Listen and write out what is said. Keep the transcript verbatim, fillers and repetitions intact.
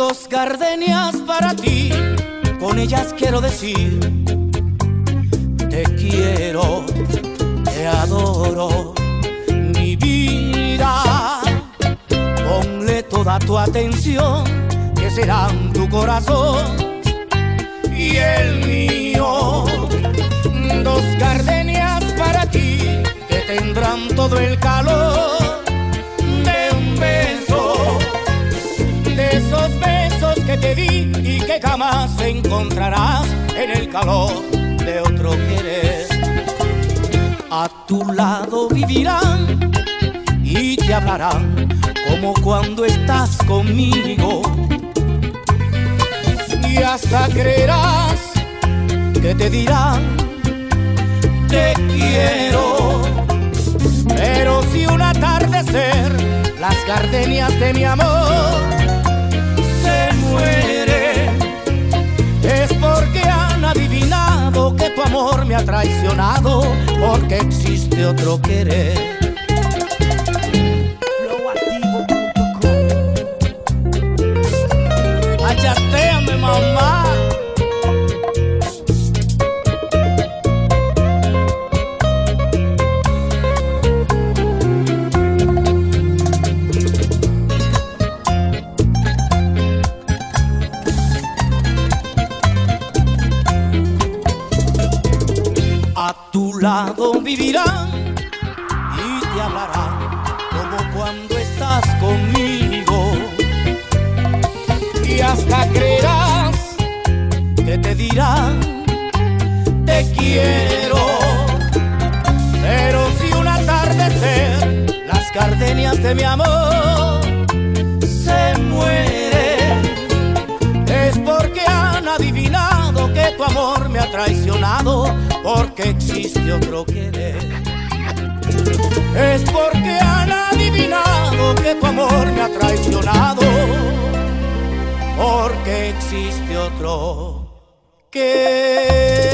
Dos gardenias para ti, con ellas quiero decir: te quiero, te adoro, mi vida. Ponle toda tu atención, que serán tu corazón y el mío. Dos gardenias para ti, que tendrán todo el calor de un beso, de esos besos que te di y que jamás encontrarás en el calor de otro querer. A tu lado vivirán y te hablarán como cuando estás conmigo, y hasta creerás que te dirán te quiero. Pero si un atardecer las gardenias de mi amor se mueren, es porque han adivinado que tu amor me ha traicionado, porque existe otro querer. Achatéame, mamá. A tu lado vivirán y te hablarán como cuando estás conmigo, y hasta creerás que te dirán te quiero. Pero si un atardecer las gardenias de mi amor se mueren, es porque han adivinado que tu amor me ha traicionado, porque existe otro querer. Es porque han adivinado que tu amor me ha traicionado, porque existe otro que